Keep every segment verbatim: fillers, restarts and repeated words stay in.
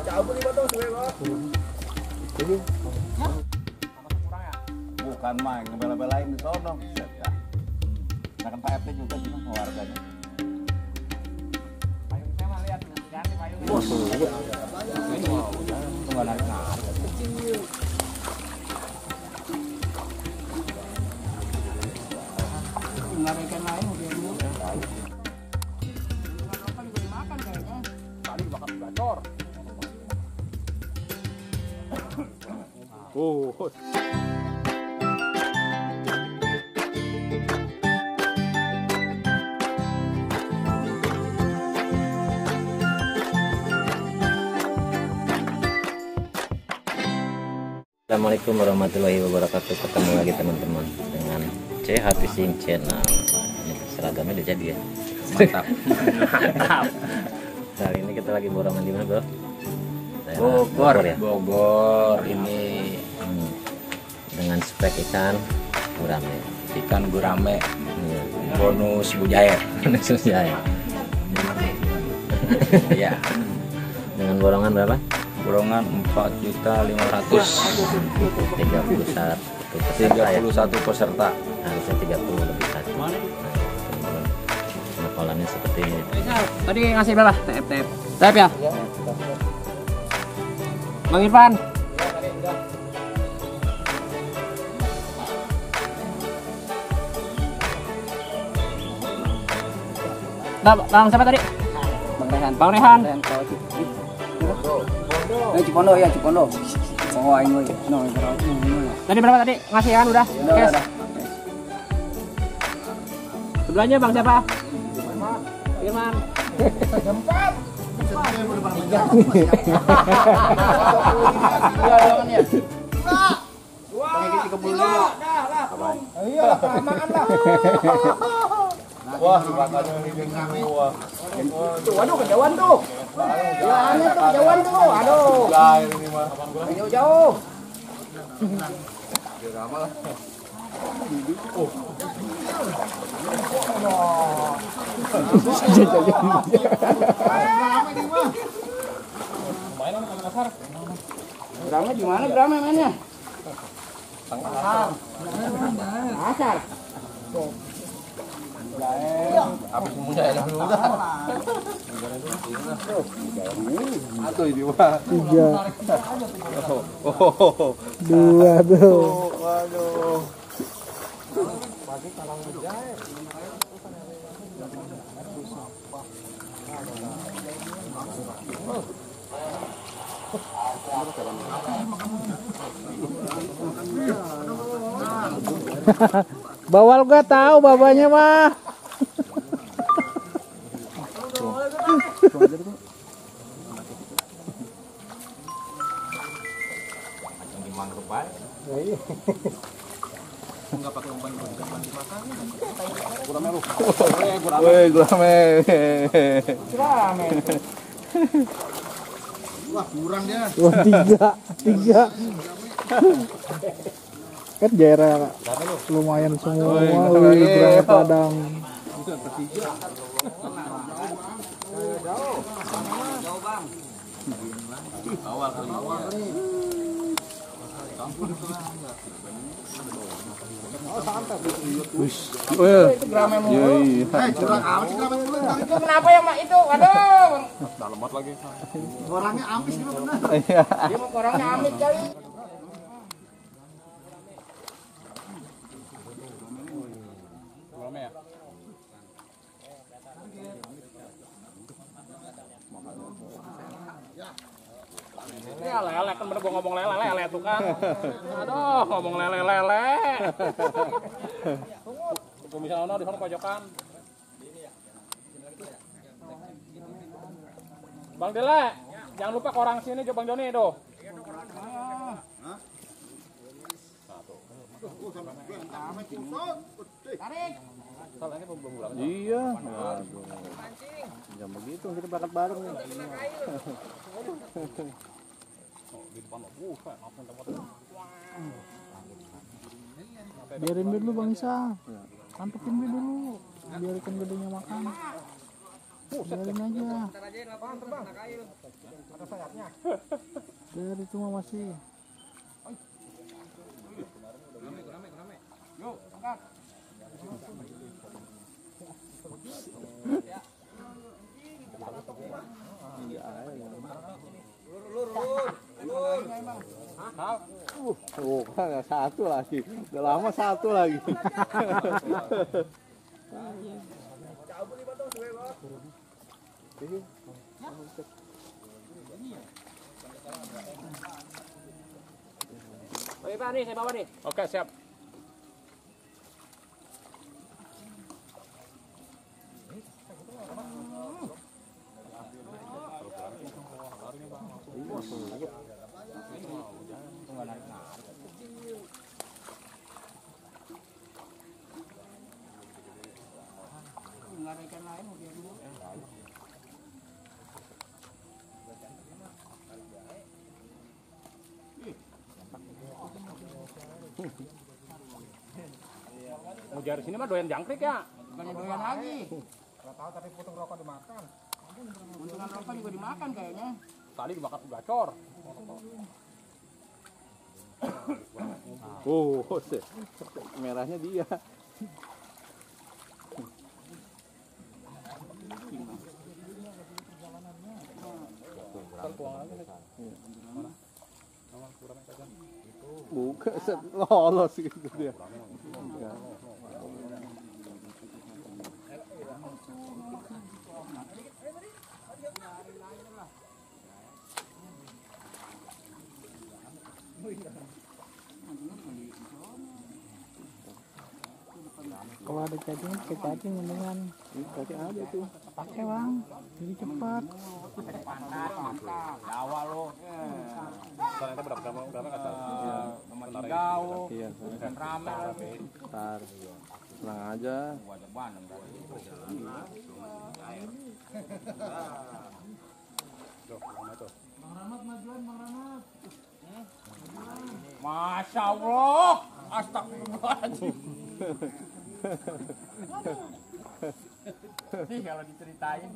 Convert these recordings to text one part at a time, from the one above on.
Bukan main ngebela-belain di sono. Nah kan Pak R T juga sih warganya. Payung saya mah lihat ganti payung. Wah, ini enggak narik-narik. Enggak ada ikan lain mungkin dulu. Apa juga dimakan kayaknya. Tadi bakal gacor. Oh. Assalamualaikum warahmatullahi wabarakatuh. Ketemu lagi teman-teman dengan C H Fishing Channel. Ini seragamnya udah jadi ya. Mantap. Mantap. Kali ini kita lagi borongan di mana, Bro? Daerah Bogor, Bogor ya. Bogor ini Hmm. Dengan spek ikan gurame. ikan gurame Iya. bonus bujaya. Bonus ya. Iya. Dengan borongan berapa? Borongan empat juta lima ratus tiga puluh satu peserta tiga ya. puluh satu peserta. Harusnya tiga puluh lebih satu. Nah, teman-teman. Nah, polanya seperti ini. Tadi ngasih berapa? T F T F. T F ya? Bang Irfan. Nah, bang siapa tadi? Bang Rehan. Bang Rehan. Eh Cipondo ya Cipondo. Oh ini no. Tadi berapa tadi? Ngasih kan udah? Udah Cash. udah. Sebelahnya bang siapa? Irman. Wah, bakatnya ini dengan gua. Waduh kejauhan tuh. Jalannya tuh kejauhan tuh. Aduh. Lain ini mah. Jauh-jauh. Drama gimana drama mainnya? Asar. Habis semuanya enak dulu dah. Satu ini mah. Tiga, Oh. dua tuh. Waduh. Bawal gak tahu babanya mah. Woi, gurame. Wah tiga, tiga. Kan daerah lumayan semua. Wih, gurame Padang. Kenapa ya mak itu? Aduh. Dalamat lagi. Orangnya amis gitu benar. Dia mau orangnya amis kali. Ini lele kan bener gua ngomong lele lele tuh kan. Aduh, ngomong lele lele. Gua bisa ono di sana pojokan. Bang Dele, jangan lupa ke orang sini coba Bang Joni tuh. Iya. Jam begitu kita berangkat bareng nih. Biarin dulu Bang Isa. Tangkepin dulu. Biar ikan gedenya makan. Biarin aja. Ntar aja lapangan terbang. Ada sayapnya. Dari itu mah masih. Rame, rame, rame. Yuk, angkat. Lur, lur, lur. Oh, kan satu lagi. Udah lama satu lagi. Oke Pak nih, saya bawa nih. Oke siap. Nggak ada ikan lain mau dia dulu. Mau jari sini mah doyan jangkrik ya. Bukannya doyan lagi. Nggak tahu tapi putung rokok dimakan. Untungan rokok juga dimakan kayaknya. Tadi dimakan gacor. Oh, merahnya dia. Buka set lolos gitu dia. Ya. Kalau ada cacing, pakai cacing mendingan. Pakai ada tuh. Pakai bang, jadi cepat. Mantap, mantap. Jawa lo. Ternyata berapa berapa berapa kata? Nomor jauh. Iya, Dan rame lagi. ntar. Tenang aja. Wajah bandeng tadi. Masya Allah, astagfirullahaladzim. Nih kalau diceritain.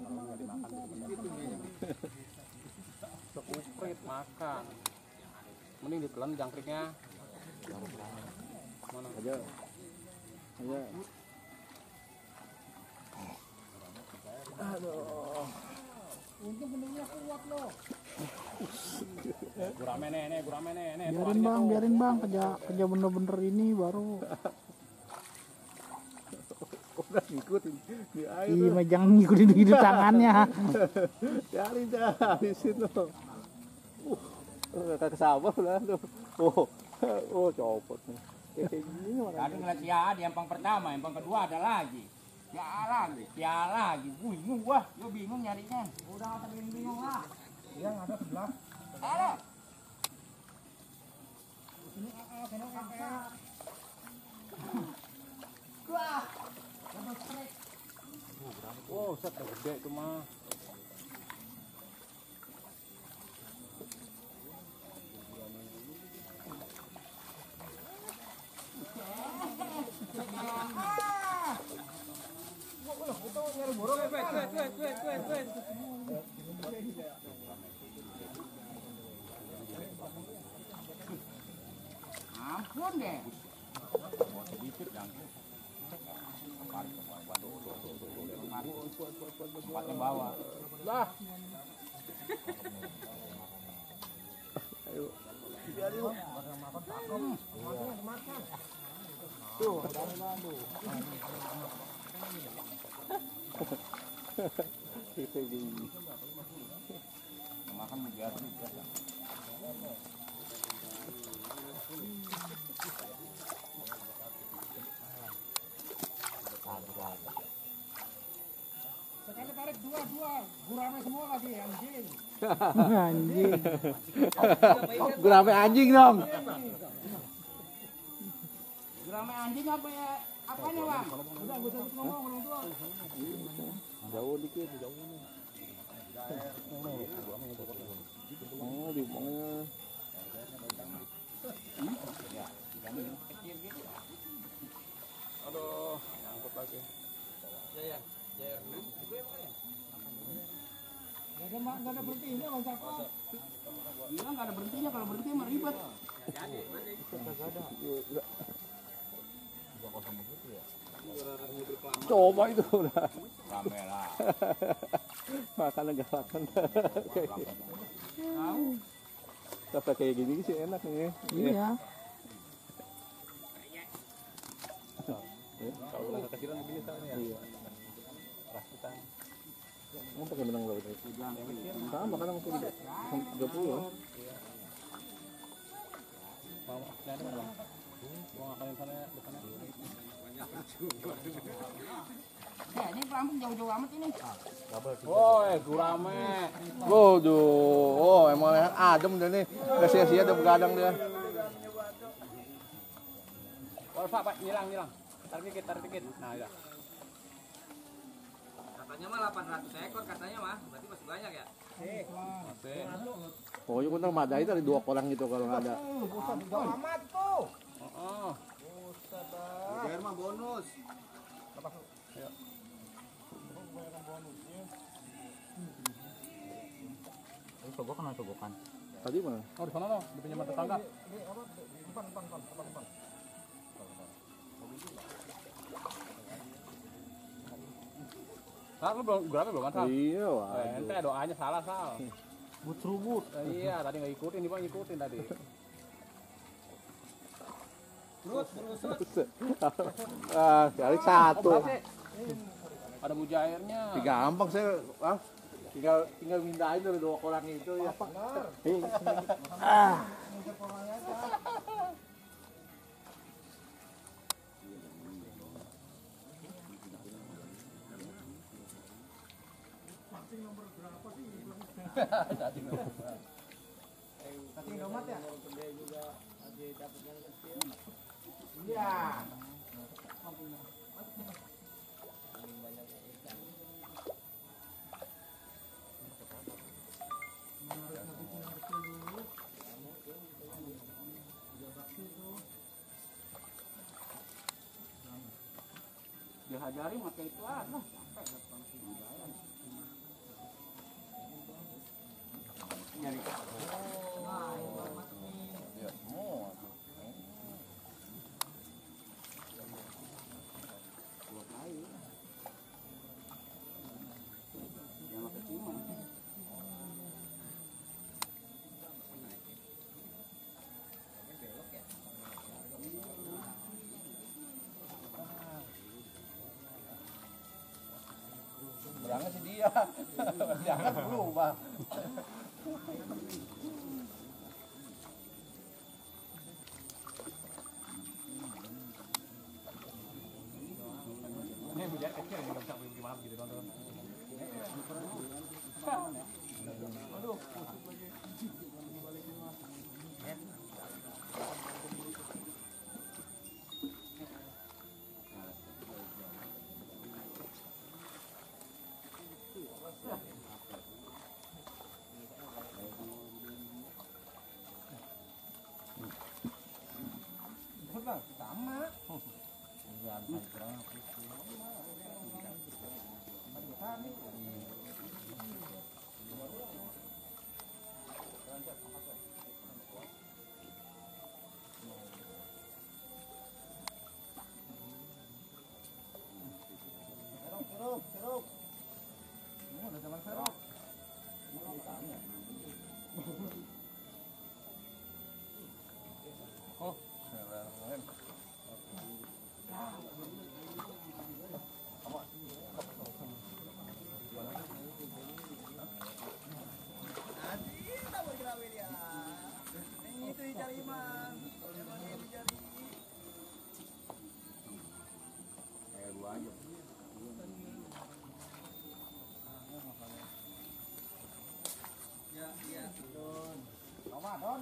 Sekuprit makan. Mending ditelan jangkriknya. Mana? Aja. Aja. Gurame nenek, gurame nenek. Biarin bang, biarin bang, kerja kerja bener-bener ini baru. Udah ngikutin di air. Iya, mah jangan ngikutin gitu tangannya. Cari cari situ. Uh, udah kesabar lah tuh. Oh, oh copot. Kayak gini Tadi orang. ngeliat si Adi yang pang pertama, yang pang kedua ada lagi. Ya lagi, ya lagi. Bingung gua, gua bingung nyarinya. Udah nggak terlalu bingung lah. Iya ada sebelah. Ada. Ini eh kena kakak. Wah. Wow, set gede itu mah. Ampun deh. Tempatnya bawah. Lah, Ayo. Kayak gini. Makan biar juga. Sekali tarik dua dua, gurame semua lagi anjing. Anjing. Gurame anjing dong. Gurame anjing apa ya? Apanya bang? Udah gue usah ngomong orang tua. Jauh dikit, jauh nih. Oh, di bawahnya. aduh, nyangkut lagi. Ya ya. Ya. nggak ada berhentinya bang Cakra. Gila nggak ada berhentinya, kalau berhenti mah ribet. Coba itu udah. Rame lah. Makan enggak makan. Tapi kayak gini sih enak nih. Iya. Kalau udah kecilan begini sama ya. Iya. Rasutan. Mau pakai benang berapa itu? Sama kadang itu tiga puluh. Mau ada mana bang? Mau ngakalin sana depannya. Ya ini Lampung jauh-jauh amat ini. Woi, gurame. Waduh, oh emang adem dia nih. Gak sia-sia dia begadang dia. Woi, Pak, Pak, nyilang, nyilang. Tarik dikit, tarik dikit. Nah, ya. Katanya mah delapan ratus ekor katanya mah, berarti masih banyak ya? Masih. Pokoknya kita madai dari dua orang gitu kalau nggak ada. Buset, jauh amat tuh. Oh, Biar mah bonus. Sogokan atau sogokan? Tadi mana? oh di sana loh, di pinjaman tetangga. Sal, lu belum gurame belum kan, Sal? Iya, Eh, waduh. ente doanya salah, Sal. But serubut. Eh, iya, tadi nggak ikutin, nih Bang, ngikutin tadi. Ah, kali satu. Ada mujairnya. Gampang saya, ah, tinggal tinggal minta aja dari dua orang itu ya. Ah. Cacing domat ya? Iya. Dihajari pakai itu ah. Berangkat sih dia. Jangan berubah. Ini mujair kecil yang belum sampai gimana gitu, teman-teman. Aduh, Sama. Serok, serok, serok. Ini udah zaman serok. oh, Ramadan.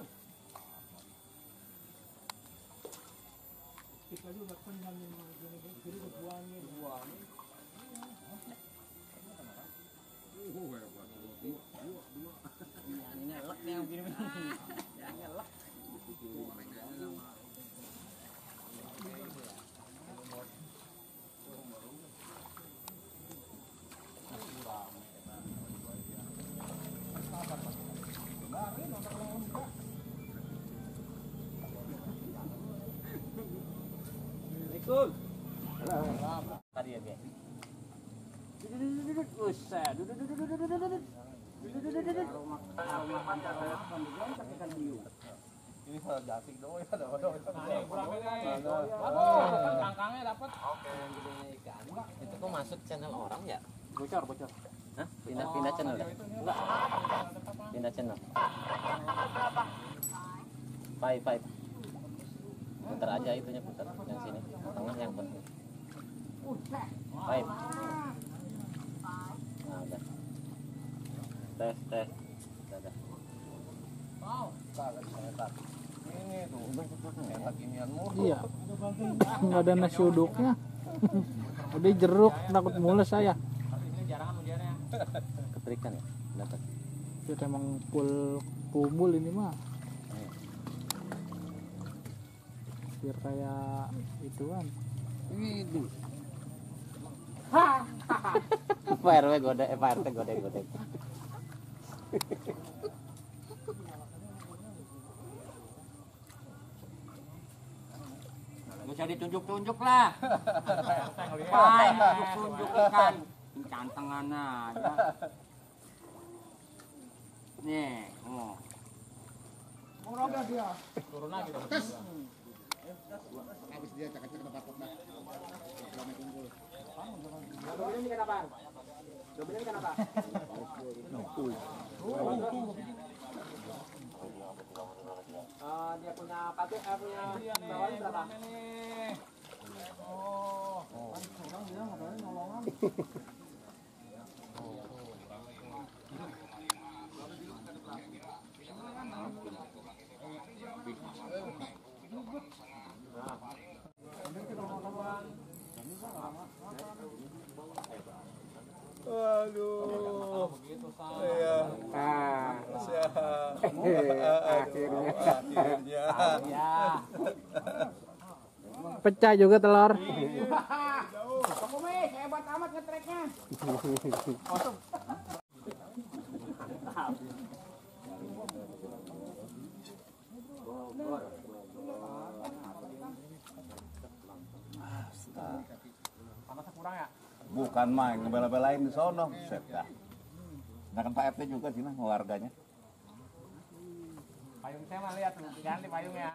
Sul. Tadi ya, Ge. Buset. Ini salah jasik doang ya, ada ada. Aduh, kangkangnya dapat. Itu kok masuk channel orang ya? Bocor, bocor. Hah? Pindah pindah channel dah. Pindah channel. Five five. Putar aja itunya, putar yang sini. Tengah yang penting. Five. Nah, udah. Tes tes. Udah, udah. Ini tuh, enak inianmu. Iya. Nggak ada nasi uduknya. Udah jeruk, takut mules saya. Keterikan ya? Dapat. Itu emang full kumpul ini mah. Biar kayak ituan. Pak R W gode, eh Pak R T gode gode. Gak usah ditunjuk-tunjuk lah. Main tunjuk-tunjuk ikan. Cantengan aja. Nih, oh. Turun lagi dong. Habis dia cakap-cakap tempat pot dah. Dia punya pati, eh, punya bawaan berapa? Waduh. Iya. Ah, Siap. akhirnya. Akhirnya. Ya. Pecah juga telur. Kamu Mis, hebat amat ngetreknya. Panasnya kurang ya? Bukan main, ngebela-belain di sono. Set dah. Nah kan Pak R T juga sih nah warganya. Payung saya mah lihat ganti payungnya.